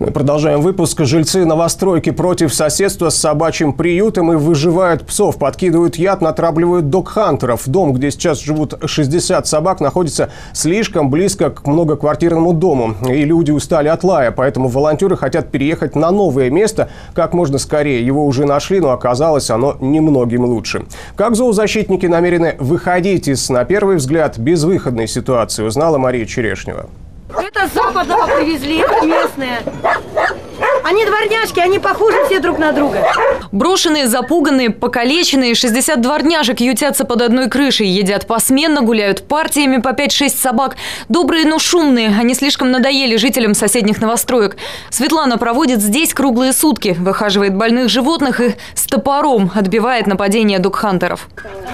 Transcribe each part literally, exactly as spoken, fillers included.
Мы продолжаем выпуск. Жильцы новостройки против соседства с собачьим приютом и выживают псов. Подкидывают яд, натравливают догхантеров. Дом, где сейчас живут шестьдесят собак, находится слишком близко к многоквартирному дому. И люди устали от лая, поэтому волонтеры хотят переехать на новое место как можно скорее. Его уже нашли, но оказалось оно немногим лучше. Как зоозащитники намерены выходить из, на первый взгляд, безвыходной ситуации, узнала Мария Черешнева. Это с Западного привезли, это местные. Они дворняжки, они похожи все друг на друга. Брошенные, запуганные, покалеченные, шестьдесят дворняжек ютятся под одной крышей. Едят посменно, гуляют партиями по пять-шесть собак. Добрые, но шумные. Они слишком надоели жителям соседних новостроек. Светлана проводит здесь круглые сутки. Выхаживает больных животных и с топором отбивает нападение догхантеров.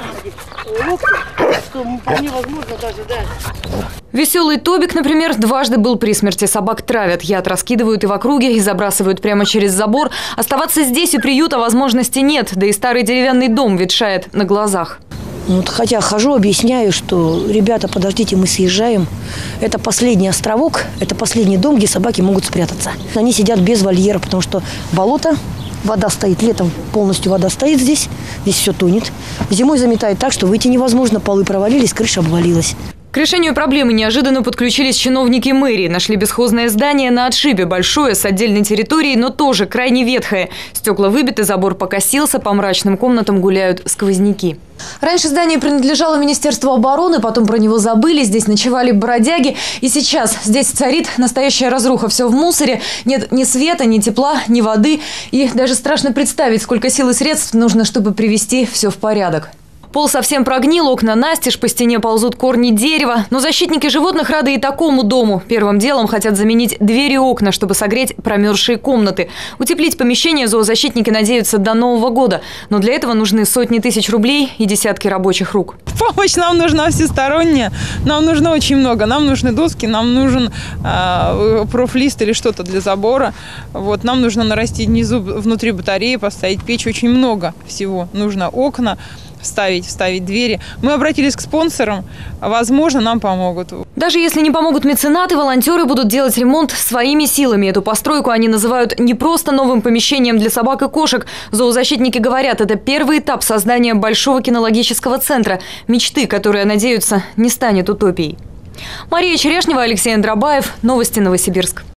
Веселый Тобик, например, дважды был при смерти. Собак травят, яд раскидывают и в округе, и забрасывают прямо через забор. Оставаться здесь у приюта возможности нет, да и старый деревянный дом ветшает на глазах. Вот, хотя хожу, объясняю, что, ребята, подождите, мы съезжаем. Это последний островок, это последний дом, где собаки могут спрятаться. Они сидят без вольера, потому что болото, вода стоит, летом полностью вода стоит здесь, здесь все тонет. Зимой заметает так, что выйти невозможно, полы провалились, крыша обвалилась. К решению проблемы неожиданно подключились чиновники мэрии. Нашли бесхозное здание на отшибе, большое, с отдельной территорией, но тоже крайне ветхое. Стекла выбиты, забор покосился, по мрачным комнатам гуляют сквозняки. Раньше здание принадлежало Министерству обороны, потом про него забыли, здесь ночевали бродяги. И сейчас здесь царит настоящая разруха. Все в мусоре, нет ни света, ни тепла, ни воды. И даже страшно представить, сколько сил и средств нужно, чтобы привести все в порядок. Пол совсем прогнил, окна настежь, по стене ползут корни дерева. Но защитники животных рады и такому дому. Первым делом хотят заменить двери и окна, чтобы согреть промерзшие комнаты. Утеплить помещение зоозащитники надеются до Нового года. Но для этого нужны сотни тысяч рублей и десятки рабочих рук. Помощь нам нужна всесторонняя. Нам нужно очень много. Нам нужны доски, нам нужен э, профлист или что-то для забора. Вот, нам нужно нарастить внизу, внутри батареи, поставить печь. Очень много всего. Нужно окна. Вставить, вставить двери. Мы обратились к спонсорам. Возможно, нам помогут. Даже если не помогут меценаты, волонтеры будут делать ремонт своими силами. Эту постройку они называют не просто новым помещением для собак и кошек. Зоозащитники говорят, это первый этап создания большого кинологического центра. Мечты, которые, надеются, не станет утопией. Мария Черешнева, Алексей Андробаев. Новости Новосибирск.